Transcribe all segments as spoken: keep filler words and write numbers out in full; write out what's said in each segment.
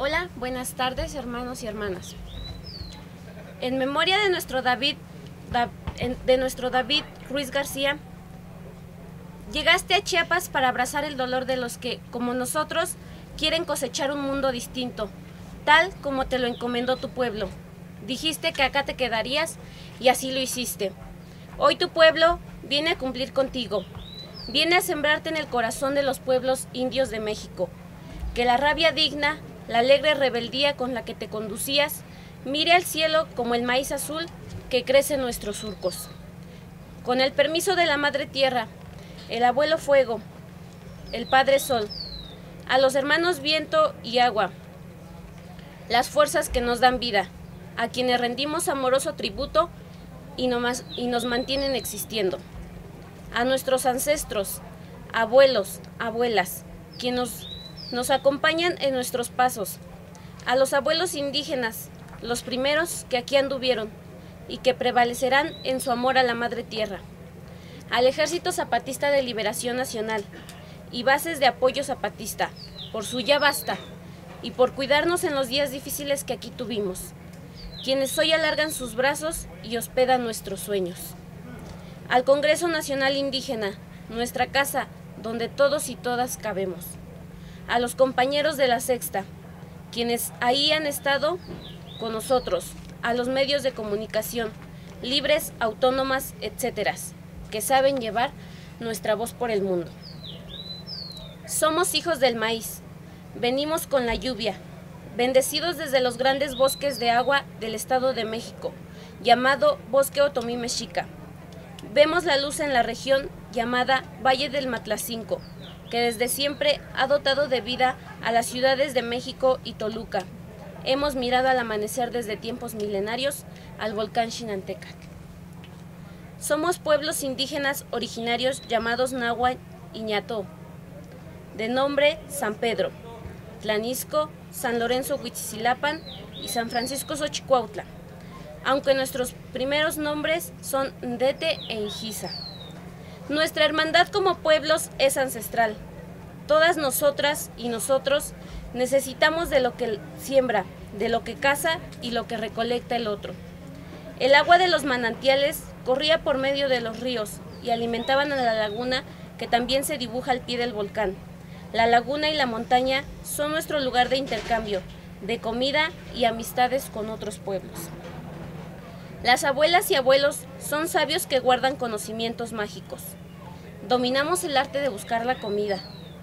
Hola, buenas tardes, hermanos y hermanas. En memoria de nuestro David, de nuestro David Ruiz García, llegaste a Chiapas para abrazar el dolor de los que, como nosotros, quieren cosechar un mundo distinto, tal como te lo encomendó tu pueblo. Dijiste que acá te quedarías y así lo hiciste. Hoy tu pueblo viene a cumplir contigo, viene a sembrarte en el corazón de los pueblos indios de México. Que la rabia digna, la alegre rebeldía con la que te conducías, mire al cielo como el maíz azul que crece en nuestros surcos. Con el permiso de la Madre Tierra, el Abuelo Fuego, el Padre Sol, a los hermanos Viento y Agua, las fuerzas que nos dan vida, a quienes rendimos amoroso tributo y, no más, y nos mantienen existiendo. A nuestros ancestros, abuelos, abuelas, quienes nos Nos acompañan en nuestros pasos, a los abuelos indígenas, los primeros que aquí anduvieron y que prevalecerán en su amor a la Madre Tierra, al Ejército Zapatista de Liberación Nacional y bases de apoyo zapatista, por su ya basta y por cuidarnos en los días difíciles que aquí tuvimos, quienes hoy alargan sus brazos y hospedan nuestros sueños. Al Congreso Nacional Indígena, nuestra casa donde todos y todas cabemos. A los compañeros de la Sexta, quienes ahí han estado con nosotros, a los medios de comunicación, libres, autónomas, etcétera, que saben llevar nuestra voz por el mundo. Somos hijos del maíz, venimos con la lluvia, bendecidos desde los grandes bosques de agua del Estado de México, llamado Bosque Otomí Mexica. Vemos la luz en la región llamada Valle del Matlacinco, que desde siempre ha dotado de vida a las ciudades de México y Toluca. Hemos mirado al amanecer desde tiempos milenarios al volcán Xinantecac. Somos pueblos indígenas originarios llamados Náhuatl y Ñató, de nombre San Pedro, Tlanisco, San Lorenzo Huitzilipan y San Francisco Xochicuautla, aunque nuestros primeros nombres son Ndete e Ingiza. Nuestra hermandad como pueblos es ancestral. Todas nosotras y nosotros necesitamos de lo que siembra, de lo que caza y lo que recolecta el otro. El agua de los manantiales corría por medio de los ríos y alimentaban a la laguna que también se dibuja al pie del volcán. La laguna y la montaña son nuestro lugar de intercambio, de comida y amistades con otros pueblos. Las abuelas y abuelos son sabios que guardan conocimientos mágicos. Dominamos el arte de buscar la comida,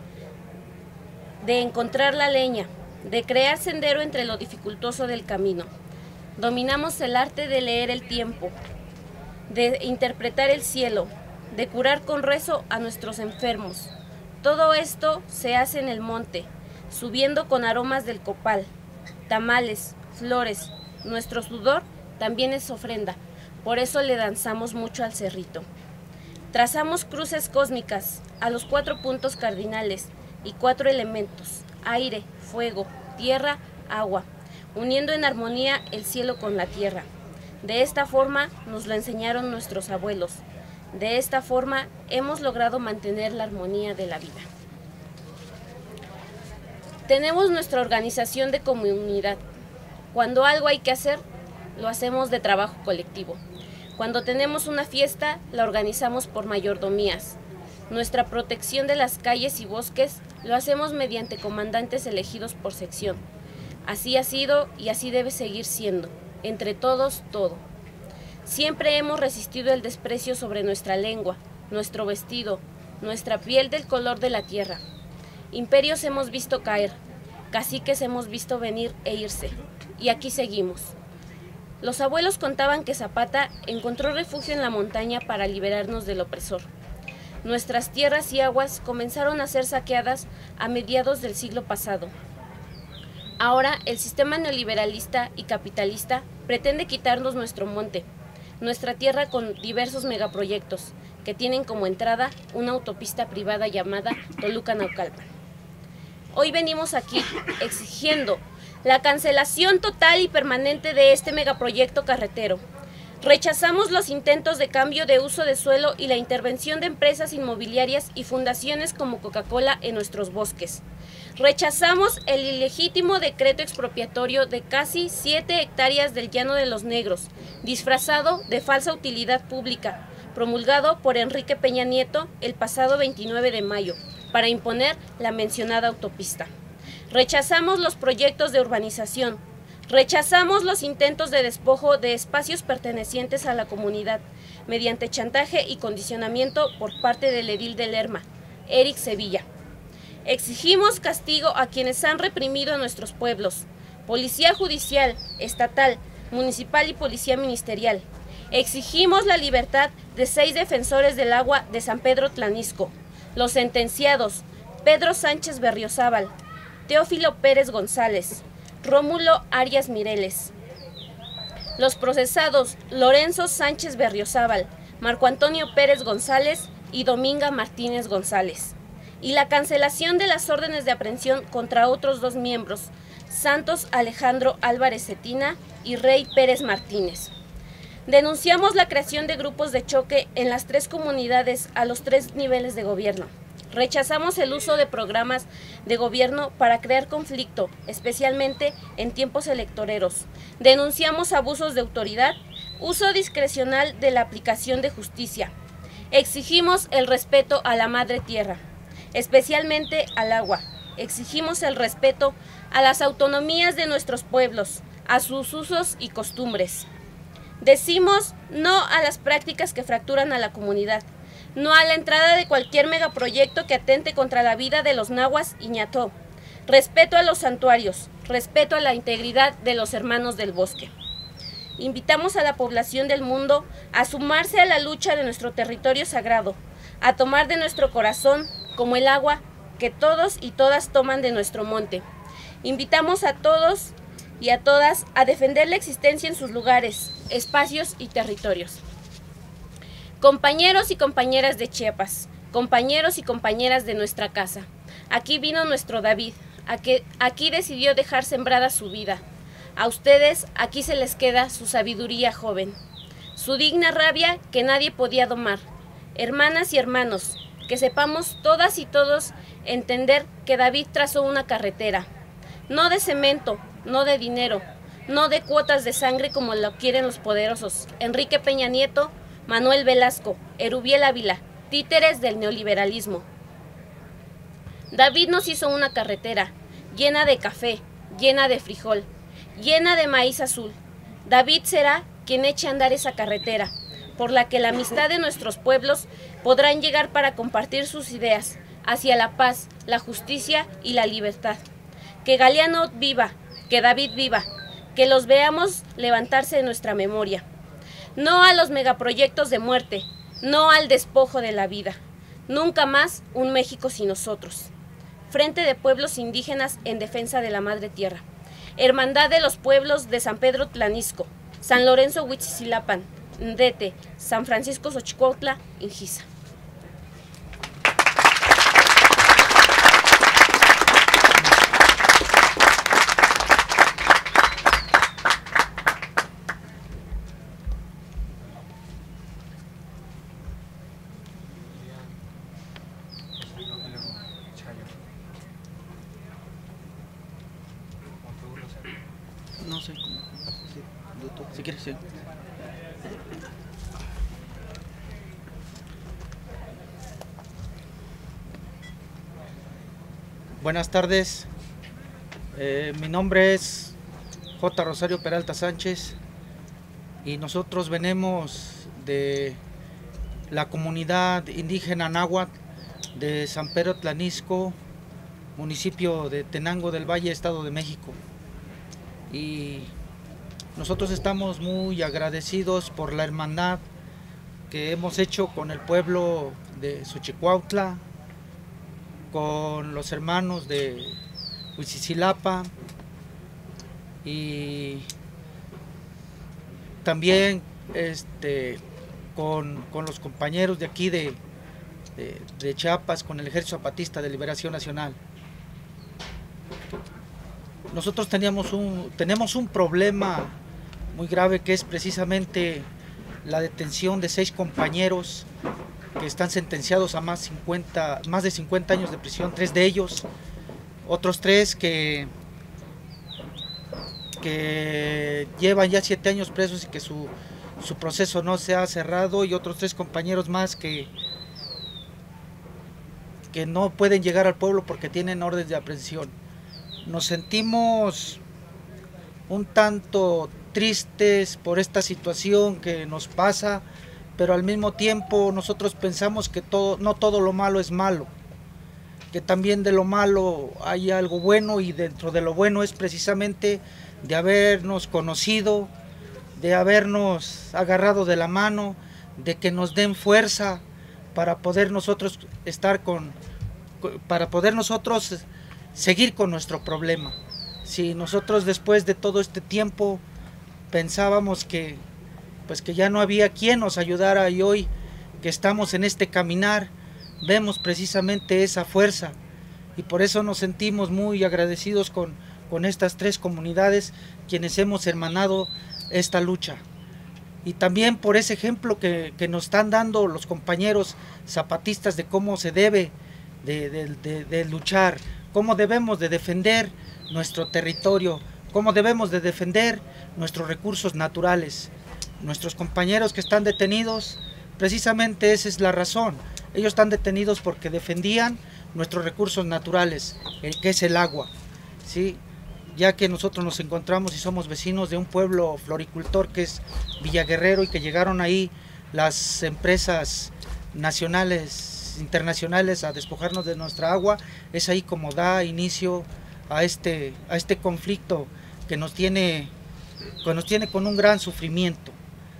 de encontrar la leña, de crear sendero entre lo dificultoso del camino. Dominamos el arte de leer el tiempo, de interpretar el cielo, de curar con rezo a nuestros enfermos. Todo esto se hace en el monte, subiendo con aromas del copal, tamales, flores. Nuestro sudor también es ofrenda, por eso le danzamos mucho al cerrito. Trazamos cruces cósmicas a los cuatro puntos cardinales y cuatro elementos, aire, fuego, tierra, agua, uniendo en armonía el cielo con la tierra. De esta forma nos lo enseñaron nuestros abuelos. De esta forma hemos logrado mantener la armonía de la vida. Tenemos nuestra organización de comunidad. Cuando algo hay que hacer, lo hacemos de trabajo colectivo. Cuando tenemos una fiesta, la organizamos por mayordomías. Nuestra protección de las calles y bosques lo hacemos mediante comandantes elegidos por sección. Así ha sido y así debe seguir siendo. Entre todos, todo. Siempre hemos resistido el desprecio sobre nuestra lengua, nuestro vestido, nuestra piel del color de la tierra. Imperios hemos visto caer, caciques hemos visto venir e irse, y aquí seguimos. Los abuelos contaban que Zapata encontró refugio en la montaña para liberarnos del opresor. Nuestras tierras y aguas comenzaron a ser saqueadas a mediados del siglo pasado. Ahora el sistema neoliberalista y capitalista pretende quitarnos nuestro monte, nuestra tierra con diversos megaproyectos que tienen como entrada una autopista privada llamada Toluca-Naucalpan. Hoy venimos aquí exigiendo la cancelación total y permanente de este megaproyecto carretero. Rechazamos los intentos de cambio de uso de suelo y la intervención de empresas inmobiliarias y fundaciones como Coca-Cola en nuestros bosques. Rechazamos el ilegítimo decreto expropiatorio de casi siete hectáreas del Llano de los Negros, disfrazado de falsa utilidad pública, promulgado por Enrique Peña Nieto el pasado veintinueve de mayo, para imponer la mencionada autopista. Rechazamos los proyectos de urbanización. Rechazamos los intentos de despojo de espacios pertenecientes a la comunidad, mediante chantaje y condicionamiento por parte del edil de Lerma, Eric Sevilla. Exigimos castigo a quienes han reprimido a nuestros pueblos, policía judicial, estatal, municipal y policía ministerial. Exigimos la libertad de seis defensores del agua de San Pedro Tlanisco, los sentenciados Pedro Sánchez Berriozábal, Teófilo Pérez González, Rómulo Arias Mireles. Los procesados Lorenzo Sánchez Berriozábal, Marco Antonio Pérez González y Dominga Martínez González. Y la cancelación de las órdenes de aprehensión contra otros dos miembros, Santos Alejandro Álvarez Cetina y Rey Pérez Martínez. Denunciamos la creación de grupos de choque en las tres comunidades a los tres niveles de gobierno. Rechazamos el uso de programas de gobierno para crear conflicto, especialmente en tiempos electoreros. Denunciamos abusos de autoridad, uso discrecional de la aplicación de justicia. Exigimos el respeto a la madre tierra, especialmente al agua. Exigimos el respeto a las autonomías de nuestros pueblos, a sus usos y costumbres. Decimos no a las prácticas que fracturan a la comunidad, no a la entrada de cualquier megaproyecto que atente contra la vida de los nahuas y ñató. Respeto a los santuarios, respeto a la integridad de los hermanos del bosque. Invitamos a la población del mundo a sumarse a la lucha de nuestro territorio sagrado, a tomar de nuestro corazón como el agua que todos y todas toman de nuestro monte. Invitamos a todos y a todas a defender la existencia en sus lugares, espacios y territorios. Compañeros y compañeras de Chiapas, compañeros y compañeras de nuestra casa, aquí vino nuestro David, aquí, aquí decidió dejar sembrada su vida. A ustedes aquí se les queda su sabiduría joven, su digna rabia que nadie podía domar. Hermanas y hermanos, que sepamos todas y todos entender que David trazó una carretera, no de cemento, no de dinero, no de cuotas de sangre como lo quieren los poderosos, Enrique Peña Nieto, Manuel Velasco, Erubiel Ávila, títeres del neoliberalismo. David nos hizo una carretera llena de café, llena de frijol, llena de maíz azul. David será quien eche a andar esa carretera, por la que la amistad de nuestros pueblos podrán llegar para compartir sus ideas hacia la paz, la justicia y la libertad. Que Galeano viva, que David viva, que los veamos levantarse de nuestra memoria. No a los megaproyectos de muerte, no al despojo de la vida. Nunca más un México sin nosotros. Frente de Pueblos Indígenas en Defensa de la Madre Tierra. Hermandad de los Pueblos de San Pedro Tlanisco, San Lorenzo Huitzilipan, Ndete, San Francisco Xochicuautla, Injisa. No sé cómo. Si, si quieres, sí. Buenas tardes. Eh, mi nombre es J. Rosario Peralta Sánchez y nosotros venimos de la comunidad indígena náhuatl de San Pedro Tlanisco, municipio de Tenango del Valle, Estado de México. Y nosotros estamos muy agradecidos por la hermandad que hemos hecho con el pueblo de Xochicuautla, con los hermanos de Huitzilapa y también este, con, con los compañeros de aquí de, de, de Chiapas, con el Ejército Zapatista de Liberación Nacional. Nosotros teníamos un, tenemos un problema muy grave que es precisamente la detención de seis compañeros que están sentenciados a más, cincuenta, más de cincuenta años de prisión, tres de ellos otros tres que, que llevan ya siete años presos y que su, su proceso no se ha cerrado, y otros tres compañeros más que, que no pueden llegar al pueblo porque tienen órdenes de aprehensión. Nos sentimos un tanto tristes por esta situación que nos pasa, pero al mismo tiempo nosotros pensamos que todo, no todo lo malo es malo, que también de lo malo hay algo bueno, y dentro de lo bueno es precisamente de habernos conocido, de habernos agarrado de la mano, de que nos den fuerza para poder nosotros estar con, para poder nosotros seguir con nuestro problema. Si nosotros después de todo este tiempo pensábamos que pues que ya no había quien nos ayudara, y hoy que estamos en este caminar vemos precisamente esa fuerza, y por eso nos sentimos muy agradecidos con, con estas tres comunidades quienes hemos hermanado esta lucha, y también por ese ejemplo que, que nos están dando los compañeros zapatistas de cómo se debe de, de, de, de luchar, cómo debemos de defender nuestro territorio, cómo debemos de defender nuestros recursos naturales. Nuestros compañeros que están detenidos, precisamente esa es la razón. Ellos están detenidos porque defendían nuestros recursos naturales, el que es el agua, ¿sí? Ya que nosotros nos encontramos y somos vecinos de un pueblo floricultor que es Villaguerrero, y que llegaron ahí las empresas nacionales, internacionales a despojarnos de nuestra agua. Es ahí como da inicio a este, a este conflicto que nos tiene, que nos tiene con un gran sufrimiento.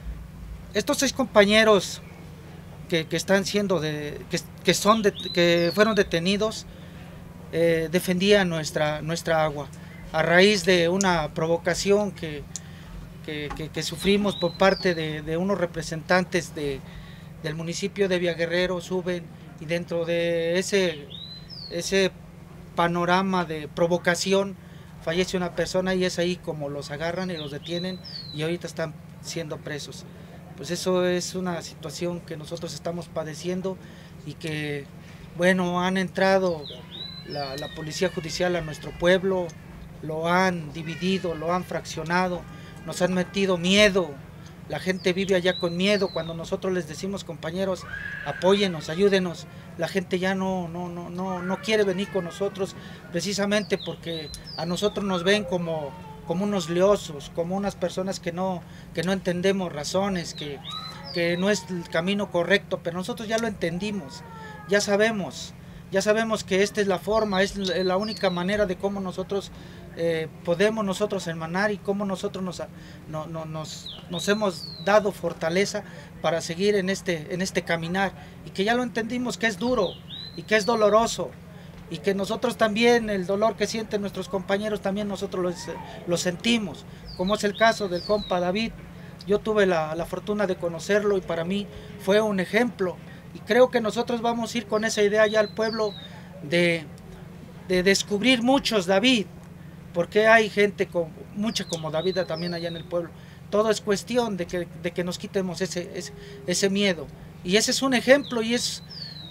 Estos seis compañeros que, que están siendo de, que, que son de, que fueron detenidos eh, defendían nuestra nuestra agua a raíz de una provocación que, que, que, que sufrimos por parte de, de unos representantes de, del municipio de Villaguerrero. Suben, y dentro de ese ese panorama de provocación fallece una persona, y es ahí como los agarran y los detienen, y ahorita están siendo presos. Pues eso es una situación que nosotros estamos padeciendo, y que, bueno, han entrado la, la policía judicial a nuestro pueblo, lo han dividido, lo han fraccionado, nos han metido miedo. La gente vive allá con miedo. Cuando nosotros les decimos, compañeros, apóyennos, ayúdenos, la gente ya no, no, no, no, no quiere venir con nosotros, precisamente porque a nosotros nos ven como, como unos liosos, como unas personas que no, que no entendemos razones, que, que no es el camino correcto, pero nosotros ya lo entendimos, ya sabemos, ya sabemos que esta es la forma, es la única manera de cómo nosotros eh, podemos nosotros hermanar, y cómo nosotros nos, no, no, nos, nos hemos dado fortaleza para seguir en este, en este caminar, y que ya lo entendimos que es duro y que es doloroso, y que nosotros también, el dolor que sienten nuestros compañeros, también nosotros lo, lo sentimos, como es el caso del compa David. Yo tuve la, la fortuna de conocerlo, y para mí fue un ejemplo, y creo que nosotros vamos a ir con esa idea ya al pueblo de, de descubrir muchos David, porque hay gente con, mucha como David también allá en el pueblo. Todo es cuestión de que, de que nos quitemos ese, ese, ese miedo, y ese es un ejemplo, y es...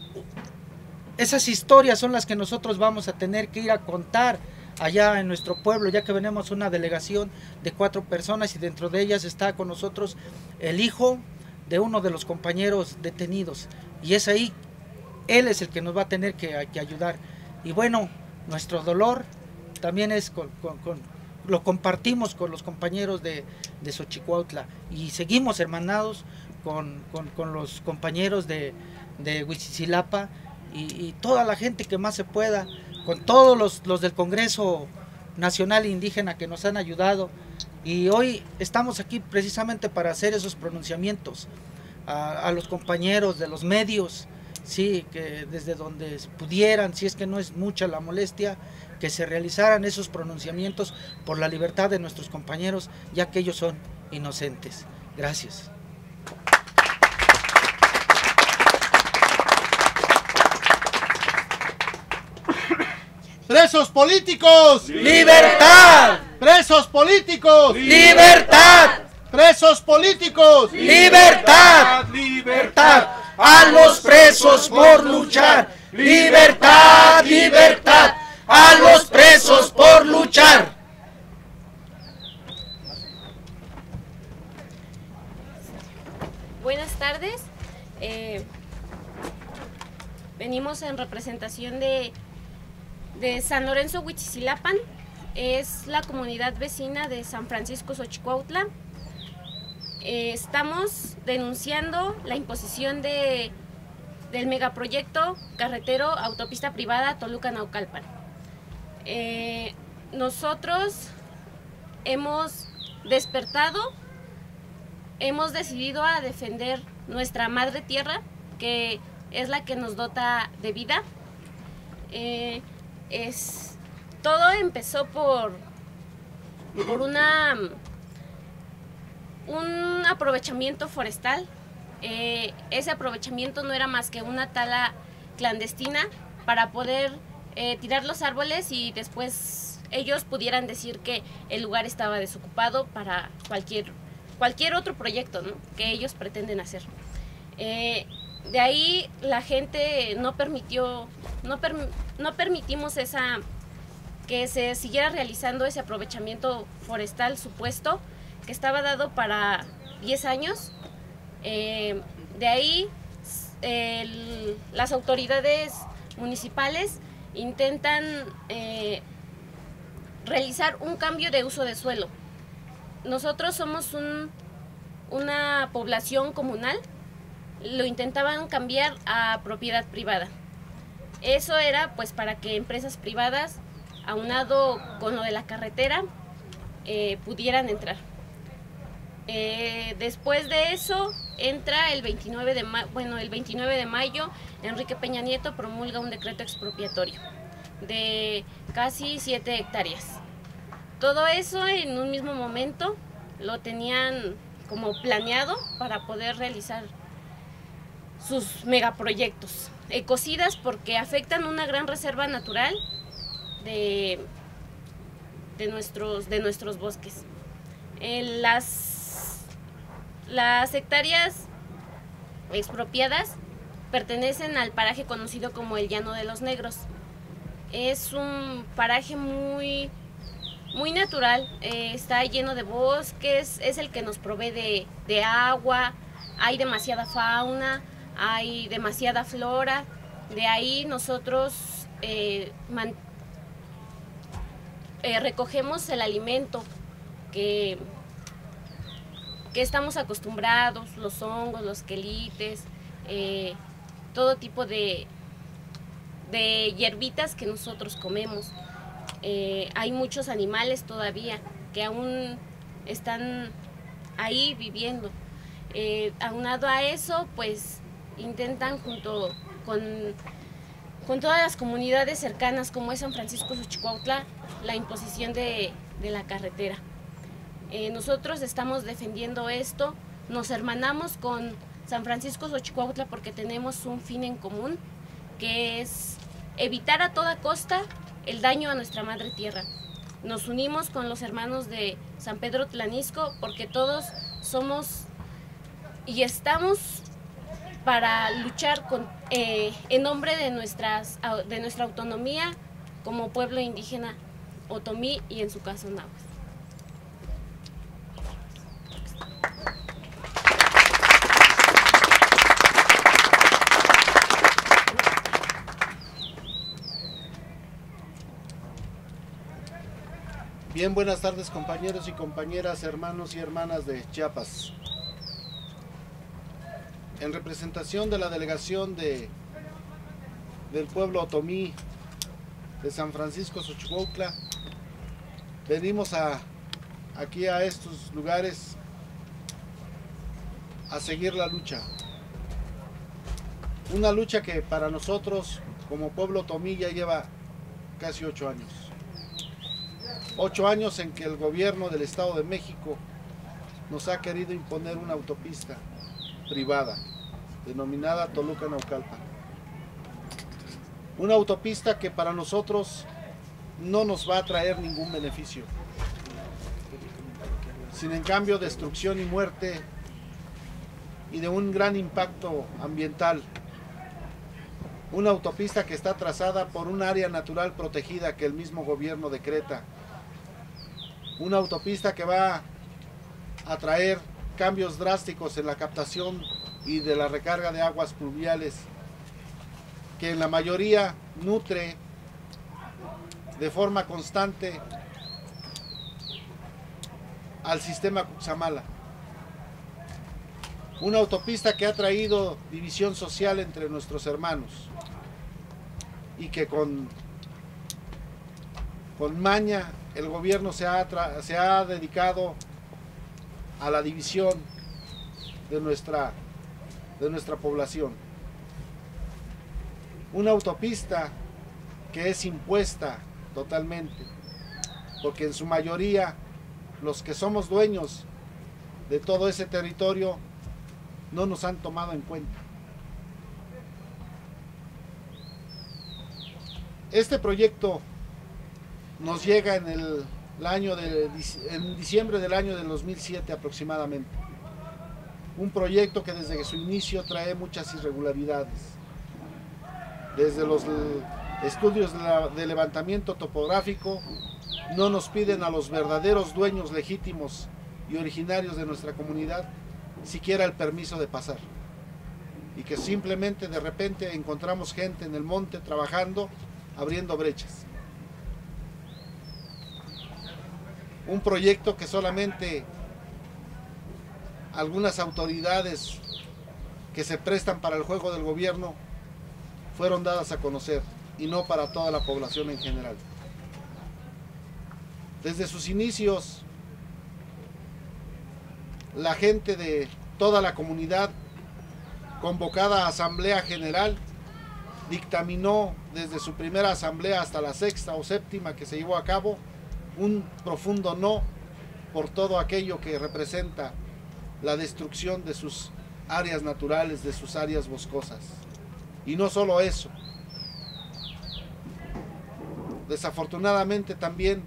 esas historias son las que nosotros vamos a tener que ir a contar allá en nuestro pueblo, ya que venimos una delegación de cuatro personas, y dentro de ellas está con nosotros el hijo de uno de los compañeros detenidos, y es ahí, él es el que nos va a tener que, que ayudar. Y bueno, nuestro dolor también es con, con, con, lo compartimos con los compañeros de, de Xochicuautla, y seguimos hermanados con, con, con los compañeros de, de Huitzilapa, y, y toda la gente que más se pueda, con todos los, los del Congreso Nacional Indígena que nos han ayudado, y hoy estamos aquí precisamente para hacer esos pronunciamientos a, a los compañeros de los medios, sí, que desde donde pudieran, si es que no es mucha la molestia, que se realizaran esos pronunciamientos por la libertad de nuestros compañeros, ya que ellos son inocentes. Gracias. ¡Presos políticos! ¡Libertad! ¡Presos políticos! ¡Libertad! ¡Presos políticos! ¡Libertad! ¡Libertad! ¡A los presos por luchar! ¡Libertad! ¡Libertad! a los presos por luchar. Buenas tardes. Eh, venimos en representación de, de San Lorenzo Huichizilapan. Es la comunidad vecina de San Francisco Xochicuautla. Eh, estamos denunciando la imposición de, del megaproyecto carretero autopista privada Toluca-Naucalpan. Eh, nosotros hemos despertado, hemos decidido a defender nuestra madre tierra, que es la que nos dota de vida. Eh, es... Todo empezó por, por una, un aprovechamiento forestal. Eh, ese aprovechamiento no era más que una tala clandestina para poder eh, tirar los árboles y después ellos pudieran decir que el lugar estaba desocupado para cualquier, cualquier otro proyecto, ¿no?, que ellos pretenden hacer. Eh, de ahí la gente no permitió, no, per, no permitimos esa... que se siguiera realizando ese aprovechamiento forestal supuesto, que estaba dado para diez años. Eh, de ahí el, las autoridades municipales intentan eh, realizar un cambio de uso de suelo. Nosotros somos un, una población comunal, lo intentaban cambiar a propiedad privada. Eso era pues para que empresas privadas, aunado con lo de la carretera, eh, pudieran entrar. Eh, después de eso entra el veintinueve de mayo, bueno, el veintinueve de mayo, Enrique Peña Nieto promulga un decreto expropiatorio de casi siete hectáreas. Todo eso en un mismo momento lo tenían como planeado para poder realizar sus megaproyectos. Ecocidas porque afectan una gran reserva natural De, de, nuestros, de nuestros bosques. Eh, las, las hectáreas expropiadas pertenecen al paraje conocido como el Llano de los Negros. Es un paraje muy, muy natural, eh, está lleno de bosques, es el que nos provee de, de agua, hay demasiada fauna, hay demasiada flora. De ahí nosotros eh, mantenemos Eh, recogemos el alimento que, que estamos acostumbrados, los hongos, los quelites, eh, todo tipo de, de hierbitas que nosotros comemos. Eh, hay muchos animales todavía que aún están ahí viviendo. Eh, aunado a eso, pues intentan junto con, con todas las comunidades cercanas, como es San Francisco Xochicuautla, la imposición de, de la carretera. Eh, nosotros estamos defendiendo esto, nos hermanamos con San Francisco Xochicuautla porque tenemos un fin en común, que es evitar a toda costa el daño a nuestra madre tierra. Nos unimos con los hermanos de San Pedro Tlanisco porque todos somos y estamos para luchar con, eh, en nombre de, nuestras, de nuestra autonomía como pueblo indígena otomí y en su caso náhuatl. Bien, buenas tardes compañeros y compañeras, hermanos y hermanas de Chiapas. En representación de la delegación de, del pueblo otomí de San Francisco Xochicuautla, venimos a, aquí a estos lugares a seguir la lucha. Una lucha que para nosotros como pueblo otomí ya lleva casi ocho años. Ocho años en que el gobierno del Estado de México nos ha querido imponer una autopista privada denominada Toluca-Naucalpan. Una autopista que para nosotros no nos va a traer ningún beneficio, sin en cambio destrucción y muerte y de un gran impacto ambiental. Una autopista que está trazada por un área natural protegida que el mismo gobierno decreta. Una autopista que va a traer cambios drásticos en la captación y de la recarga de aguas pluviales, que en la mayoría nutre de forma constante al sistema Cuxamala. Una autopista que ha traído división social entre nuestros hermanos y que con, con maña el gobierno se ha, se ha dedicado a la división de nuestra, de nuestra población. Una autopista que es impuesta totalmente, porque en su mayoría los que somos dueños de todo ese territorio no nos han tomado en cuenta. Este proyecto nos llega en el, el año de, en diciembre del año del dos mil siete aproximadamente. Un proyecto que desde su inicio trae muchas irregularidades. Desde los estudios de, la, de levantamiento topográfico no nos piden a los verdaderos dueños legítimos y originarios de nuestra comunidad siquiera el permiso de pasar. Y que simplemente de repente encontramos gente en el monte trabajando, abriendo brechas. Un proyecto que solamente algunas autoridades que se prestan para el juego del gobierno fueron dadas a conocer y no para toda la población en general. Desde sus inicios, la gente de toda la comunidad, convocada a Asamblea General, dictaminó desde su primera asamblea hasta la sexta o séptima que se llevó a cabo un profundo no por todo aquello que representa la destrucción de sus áreas naturales, de sus áreas boscosas. Y no solo eso, desafortunadamente también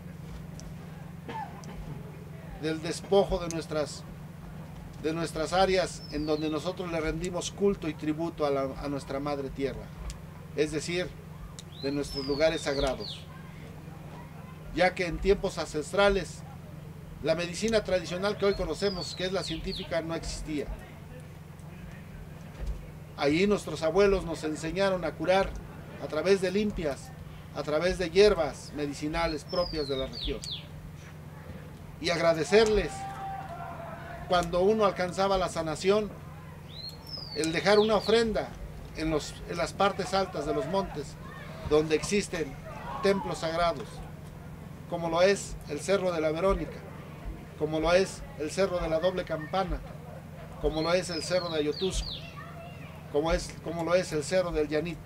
del despojo de nuestras, de nuestras áreas en donde nosotros le rendimos culto y tributo a, la, a nuestra madre tierra, es decir, de nuestros lugares sagrados, ya que en tiempos ancestrales la medicina tradicional que hoy conocemos, que es la científica, no existía. Allí nuestros abuelos nos enseñaron a curar a través de limpias, a través de hierbas medicinales propias de la región. Y agradecerles cuando uno alcanzaba la sanación, el dejar una ofrenda en, los, en las partes altas de los montes, donde existen templos sagrados, como lo es el Cerro de la Verónica, como lo es el Cerro de la Doble Campana, como lo es el Cerro de Ayotusco, como, es, como lo es el Cerro del Llanito.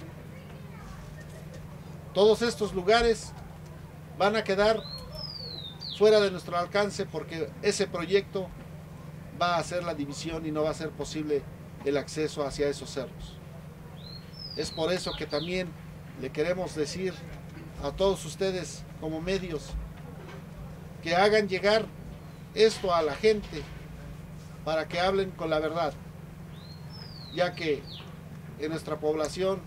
Todos estos lugares van a quedar fuera de nuestro alcance porque ese proyecto va a hacer la división y no va a ser posible el acceso hacia esos cerros. Es por eso que también le queremos decir a todos ustedes como medios que hagan llegar esto a la gente para que hablen con la verdad, ya que en nuestra población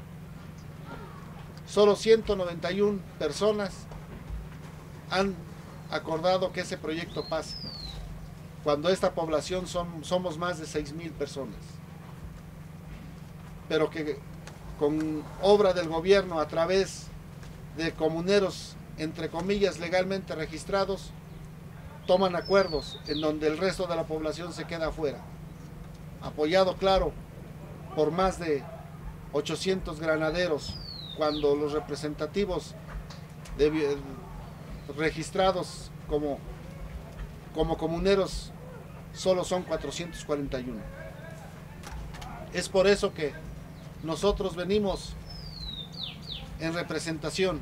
solo ciento noventa y una personas han acordado que ese proyecto pase, cuando esta población son, somos más de seis mil personas, pero que con obra del gobierno a través de comuneros, entre comillas, legalmente registrados, toman acuerdos en donde el resto de la población se queda afuera, apoyado, claro, por más de ochocientos granaderos, cuando los representativos de, registrados como, como comuneros solo son cuatrocientos cuarenta y uno. Es por eso que nosotros venimos en representación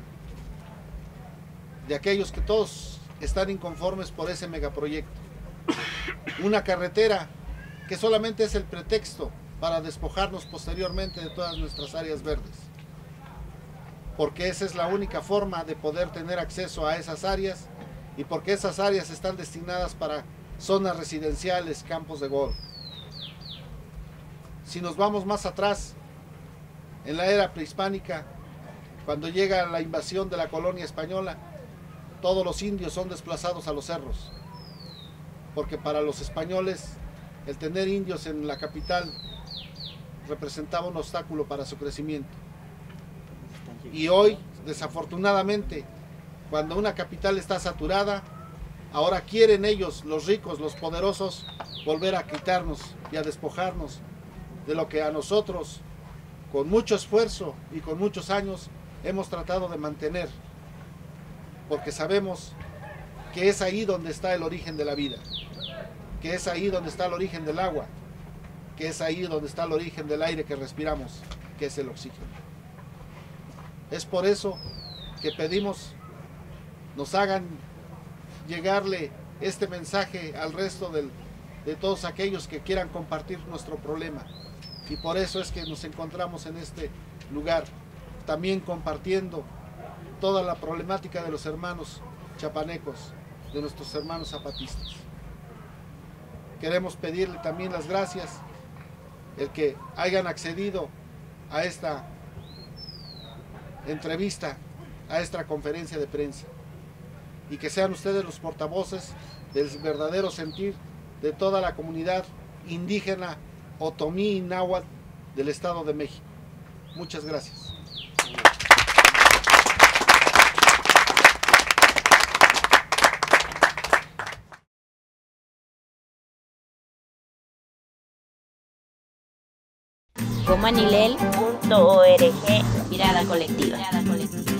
de aquellos que todos están inconformes por ese megaproyecto. Una carretera que solamente es el pretexto para despojarnos posteriormente de todas nuestras áreas verdes, porque esa es la única forma de poder tener acceso a esas áreas y porque esas áreas están destinadas para zonas residenciales, campos de golf. Si nos vamos más atrás, en la era prehispánica, cuando llega la invasión de la colonia española, todos los indios son desplazados a los cerros, porque para los españoles el tener indios en la capital representaba un obstáculo para su crecimiento. Y hoy, desafortunadamente, cuando una capital está saturada, ahora quieren ellos, los ricos, los poderosos, volver a quitarnos y a despojarnos de lo que a nosotros, con mucho esfuerzo y con muchos años, hemos tratado de mantener, porque sabemos que es ahí donde está el origen de la vida, que es ahí donde está el origen del agua, que es ahí donde está el origen del aire que respiramos, que es el oxígeno. Es por eso que pedimos nos hagan llegarle este mensaje al resto del, de todos aquellos que quieran compartir nuestro problema. Y por eso es que nos encontramos en este lugar, también compartiendo toda la problemática de los hermanos chapanecos, de nuestros hermanos zapatistas. Queremos pedirle también las gracias, el que hayan accedido a esta entrevista, a esta conferencia de prensa, y que sean ustedes los portavoces del verdadero sentir de toda la comunidad indígena otomí y náhuatl del Estado de México. Muchas gracias. comanilel punto org, mirada colectiva. Mirada colectiva.